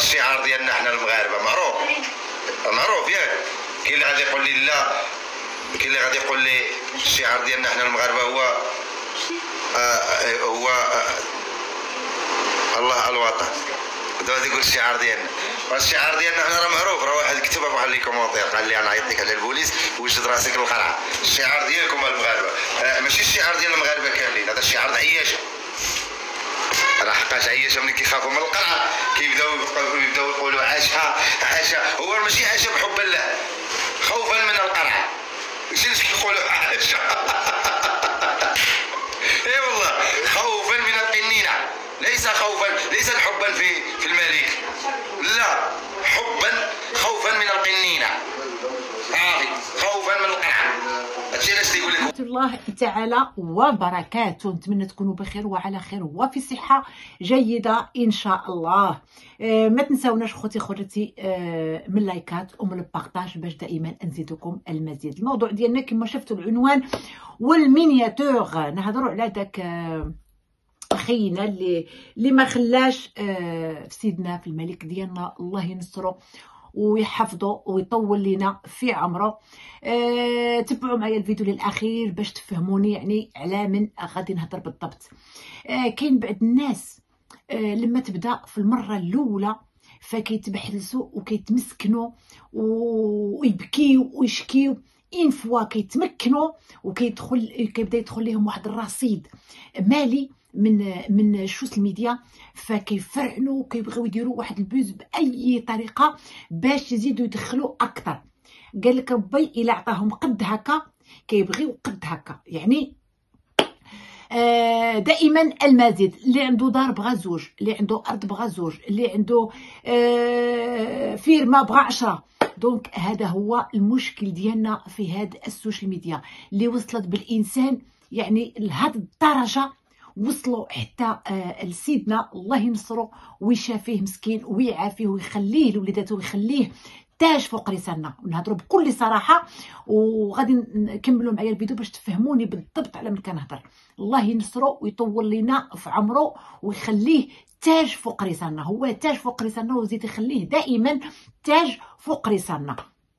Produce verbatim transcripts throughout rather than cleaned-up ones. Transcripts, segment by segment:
الشعار ديالنا حنا المغاربه معروف معروف ياك. كاين اللي غادي يقول لي لا، كاين اللي غادي يقول لي الشعار ديالنا حنا المغاربه هو آه هو آه الله الوطن. دابا تيقول الشعار ديالنا، الشعار ديالنا حنا راه معروف، راه واحد كتبها في واحد لي كومونتير قال لي انا عيطتك على البوليس وجد راسك القرعه. الشعار ديالكم المغاربه آه ماشي الشعار ديال المغاربه كاملين، هذا الشعار د عياشه. راه حقاش عياشه ملي كيخافوا من القرعه كيبداو يبداو يقولوا عاشها عاشها. هو ماشي عاشها بحب الله، خوفا من القرعه. ماشي اللي كيقولوا عاشها اي والله، خوفا من القنينه، ليس خوفا، ليس حبا في في الملك، لا، حبا خوفا من القنينه، عافي خوفا من القرعه. هادشي علاش تيقول لك ورحمة الله تعالى وبركاته. نتمنى تكونوا بخير وعلى خير وفي صحة جيدة إن شاء الله. آه ما تنساوناش خوتي خواتاتي آه من لايكات ومن البارطاج باش دائما نزيدكم المزيد. الموضوع ديالنا كما شفتوا العنوان والمينياتور، نهضروا على داك آه خينا اللي اللي ما خلاش آه في سيدنا في الملك ديالنا الله ينصرو ويحفظه ويطول لنا في عمره. أه تبعوا معايا الفيديو للاخير باش تفهموني يعني على من غادي نهضر بالضبط. أه كاين بعض الناس أه لما تبدا في المره الاولى فكيتبحلسوا وكيتمسكنوا ويبكيو ويشكيو، ان فوا كيتمكنوا وكيدخل كيبدا يدخل لهم واحد الرصيد مالي من من السوشيال ميديا، فكيفرعنوا وكيبغيو يديروا واحد البوز باي طريقه باش يزيدوا يدخلوا اكثر. قال لك ربي الا عطاهم قد هكا كيبغيو قد هكا، يعني آه دائما المزيد. اللي عنده دار بغى زوج، اللي عنده ارض بغى زوج، اللي عنده آه فيرما بغى عشرة. دونك هذا هو المشكل ديالنا في هاد السوشيال ميديا اللي وصلت بالانسان يعني لهاد الدرجه، وصلوا حتى آه لسيدنا الله ينصرو ويشافيه مسكين ويعافيه ويخليه لوليداته ويخليه تاج فوق رسالنا. نهضروا بكل صراحه وغادي نكملوا معايا الفيديو باش تفهموني بالضبط على من كنهضر. الله ينصرو ويطول لنا في عمره ويخليه تاج فوق رسالنا، هو تاج فوق رسالنا ويزيد يخليه دائما تاج فوق رسالنا.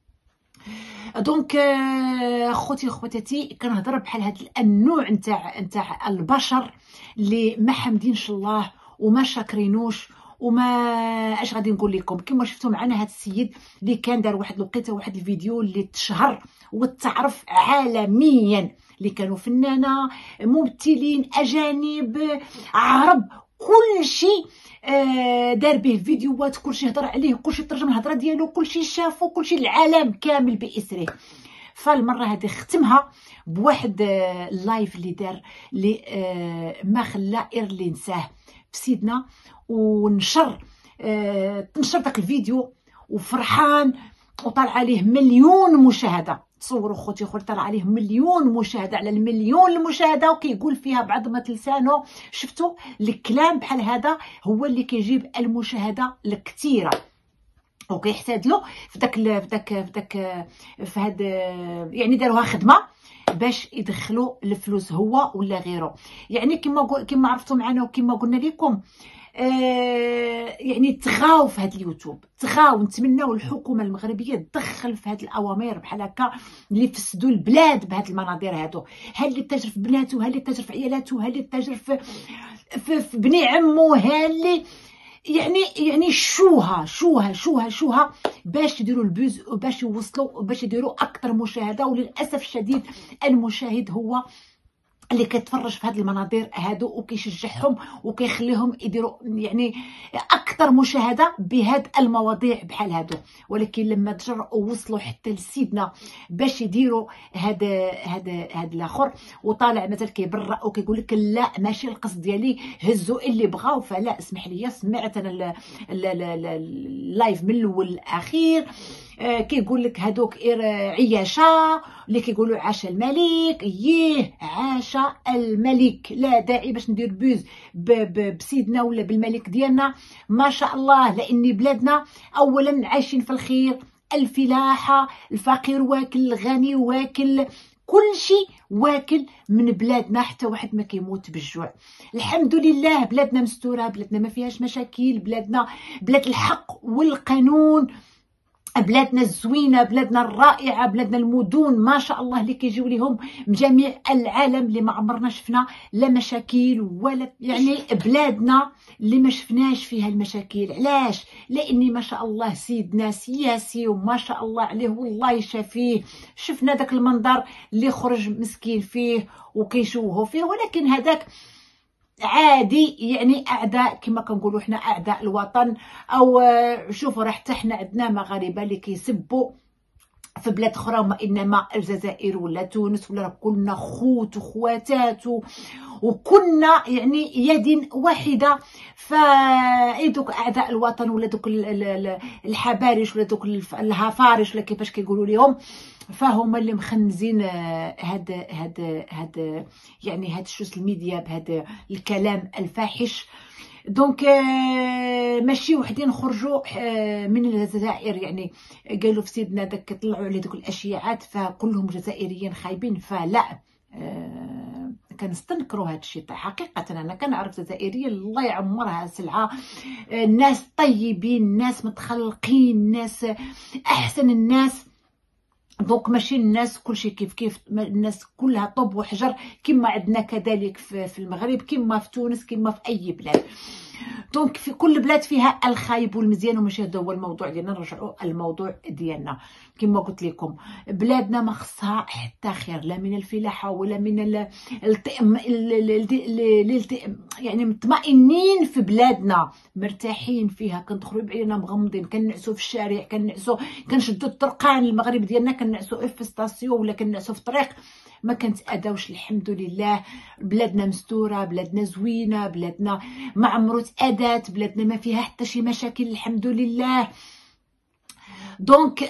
دونك خوتي خواتاتي كنهضر بحال هاد النوع نتاع نتاع البشر اللي ما حامدينش الله وما شاكرينوش وما اش غادي نقول لكم. كما شفتوا معنا هاد السيد اللي كان دار واحد الوقيته واحد الفيديو اللي تشهر وتعرف عالميا، اللي كانوا فنانه ممثلين اجانب عرب كل شيء آه دار به فيديوهات، كل شيء هضر عليه، كل شيء ترجم الهضره ديالو، كل شيء شافو، كل شيء العالم كامل باسره. فالمره هذه ختمها بواحد آه اللايف اللي دار اللي آه ما خلى غير اللي نساه في سيدنا، ونشر آه تنشر داك الفيديو وفرحان وطلع عليه مليون مشاهده. تصوروا خوتي خوتي طلع عليه مليون مشاهده على المليون المشاهده وكيقول فيها بعظمه لسانه. شفتوا الكلام بحال هذا هو اللي كيجيب المشاهده الكثيره وكيحتاج له في داك في داك في داك في هاد يعني داروها خدمه باش يدخلوا الفلوس هو ولا غيره. يعني كما كما عرفتوا معنا وكما قلنا لكم آه يعني تغاو في هذا اليوتيوب، تغاو. نتمناو الحكومه المغربيه تدخل في هذه الاوامر بحال هكا اللي فسدوا البلاد بهذه المناظر هادو. ها اللي تاجر في بناته، ها اللي تاجر في عيالاته، ها اللي تاجر في في, في بني عمو، ها اللي يعني يعني شوها شوها شوها شوها باش يديروا البوز وباش يوصلوا باش يديروا اكثر مشاهده. وللاسف الشديد المشاهد هو اللي كيتفرج في هاد المناظر هادو وكيشجعهم وكيخليهم يديروا يعني اكثر مشاهده بهاد المواضيع بحال هادو. ولكن لما تجرؤوا ووصلوا حتى لسيدنا باش يديروا هذا هذا هذا الاخر وطالع مثلا كيبرأ وكيقول لك لا ماشي القصد ديالي، هزوا اللي بغاو. فلا اسمح لي، سمعت انا اللايف من الاول للاخير آه كيقول لك هادوك عياشه اللي كيقولوا عاش الملك. ييه عاش الملك، لا داعي باش ندير بوز بسيدنا ولا بالملك ديالنا ما شاء الله. لان بلادنا اولا عايشين في الخير، الفلاحه، الفقير واكل، الغني واكل، كل شيء واكل من بلادنا، حتى واحد ما كيموت بالجوع. الحمد لله بلادنا مستوره، بلادنا ما فيهاش مشاكل، بلادنا بلاد الحق والقانون، بلادنا الزوينه، بلادنا الرائعه، بلادنا المدن ما شاء الله اللي كيجيو ليهم من جميع العالم، اللي ما عمرنا شفنا لا مشاكل ولا، يعني بلادنا اللي ما شفناش فيها المشاكل. علاش؟ لاني ما شاء الله سيدنا سياسي وما شاء الله عليه والله يشافيه. شفنا داك المنظر اللي خرج مسكين فيه وكيشوهوا فيه، ولكن هذاك عادي، يعني اعداء كما كنقولوا حنا اعداء الوطن. او شوفوا راه حتى حنا عندنا مغاربه اللي كيسبوا في بلاد اخرى، وما انما الجزائر ولا تونس ولا، كلنا خوت وخواتات وكنا يعني يد واحده. فايدوك اعداء الوطن ولا دوك الحبارش ولا دوك الهفارش ولا كيفاش كيقولوا لهم، فهما اللي مخنزين هاد هاد هاد يعني هاد السوشيال ميديا بهذا الكلام الفاحش. دونك ماشي وحدين خرجوا من الجزائر، يعني قالوا في سيدنا داك طلعوا على دوك الاشياعات فكلهم جزائريين خايبين. فلا، أه كنستنكروا هذا الشيء حقيقه. انا كنعرف جزائريين الله يعمرها سلعه، أه ناس طيبين، ناس متخلقين، ناس احسن الناس. دونك ماشي الناس كلشي كيف كيف، الناس كلها طوب وحجر كما عندنا كذلك في المغرب، كما في تونس، كما في اي بلاد. دونك في كل بلاد فيها الخايب والمزيان، وماشي هذا هو الموضوع ديالنا. نرجعوا الموضوع ديالنا كما قلت لكم، بلادنا ما خصها حتى خير، لا من الفلاحه ولا من التئم، يعني مطمئنين في بلادنا، مرتاحين فيها، كندخلوا بعيننا مغمضين، كنعسوا في الشارع، كنعسوا كنشدوا الطرقان. المغرب ديالنا كنعسوا في ستاسيون ولا كنعسوا في طريق، ما كنتأذاوش الحمد لله. بلادنا مستوره، بلادنا زوينه، بلادنا ما عمرو تأذات، بلادنا ما فيها حتى شي مشاكل الحمد لله. دونك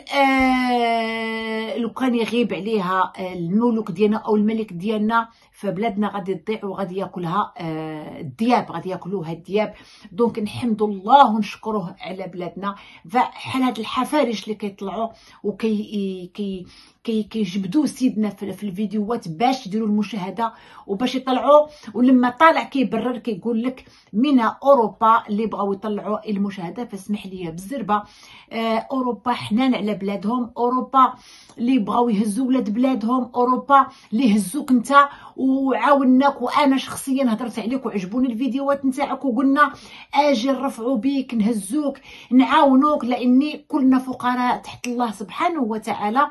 آه لو كان يغيب عليها الملوك ديالنا او الملك ديالنا، فبلادنا غادي تضيع وغادي ياكلها آه الدياب، غادي ياكلوها الدياب. دونك نحمد الله ونشكروه على بلادنا. فحال هاد الحفارش اللي كيطلعوا وكي كي كي كيجبدوا سيدنا في, في الفيديوهات باش يديروا المشاهده وباش يطلعوا، ولما طالع كيبرر كيقول لك من اوروبا اللي بغاو يطلعوا المشاهده. فاسمح لي بالزربه، آه اوروبا حنان على بلادهم، اوروبا اللي بغاو يهزوا ولاد بلادهم، اوروبا اللي هزوك انت وعاوناك. وانا شخصيا هضرت عليك وعجبوني الفيديوهات نتاعك وقلنا اجي نرفعوا بيك، نهزوك، نعاونوك، لاني كلنا فقراء تحت الله سبحانه وتعالى.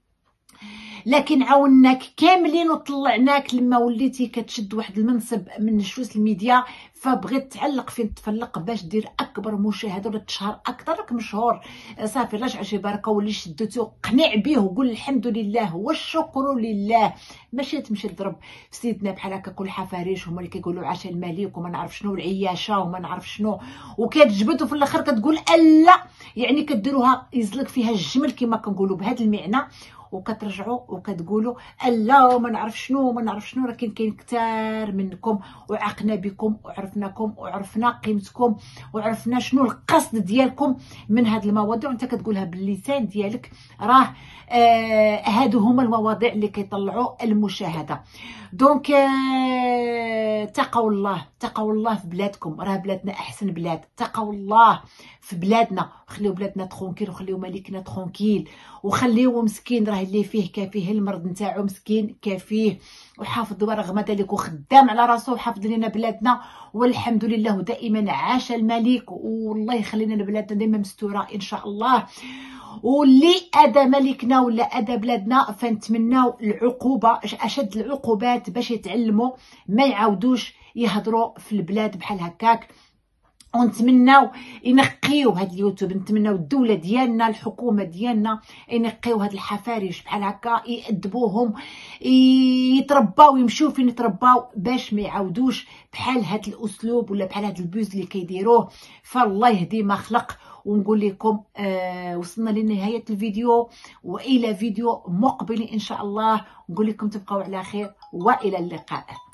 لكن عاوناك كاملين وطلعناك لما وليتي كتشد واحد المنصب من السوشيال ميديا، فبغيت تعلق فين تفلق باش دير اكبر مشاهده ولا تشهر اكثر. راك مشهور صافي، رجع شي بركه واللي شدتو قنع به وقول الحمد لله والشكر لله. ماشي تمشي تضرب في سيدنا بحال هكا كل حفاريش هما اللي كيقولوا عشا الملك وما نعرف شنو العياشه وما نعرف شنو، وكتجبدوا في الاخر كتقول الا، يعني كديروها يزلق فيها الجمل كما كنقولوا بهذا المعنى، وكترجعوا وكتقولوا لا وما نعرف شنو وما نعرف شنو. لكن كاين كثار منكم وعقنا بكم وعرفناكم وعرفنا قيمتكم وعرفنا شنو القصد ديالكم من هاد المواضيع، وانت كتقولها باللسان ديالك. راه آه هادو هما المواضيع اللي كيطلعوا المشاهده. دونك آه تقوا الله، تقوا الله في بلادكم، راه بلادنا احسن بلاد. تقوا الله في بلادنا، خليو بلادنا ترونكيل وخليو ملكنا ترونكيل، وخليوه مسكين راه اللي فيه كافيه، المرض نتاعو مسكين كافيه، وحافظ رغم ذلك وخدام على راسو وحافظ لنا بلادنا والحمد لله. ودائما عاش الملك، والله يخلينا لبلادنا دائما مستوره ان شاء الله. واللي اذى ملكنا ولا اذى بلادنا فنتمناو العقوبه، اشد العقوبات باش يتعلموا ما يعاودوش يهضروا في البلاد بحال هكاك. ونتمناو ينقيو هاد اليوتيوب، نتمناو الدوله ديالنا الحكومه ديالنا ينقيو هاد الحفارش بحال هكا، يأدبوهم، يترباو، يمشيو فين يترباو باش ما يعاودوش بحال هاد الاسلوب ولا بحال هاد البوز اللي كيديروه. فالله يهدي ما خلق. ونقول لكم آه وصلنا لنهايه الفيديو، والى فيديو مقبل ان شاء الله. نقول لكم تبقوا على خير والى اللقاء.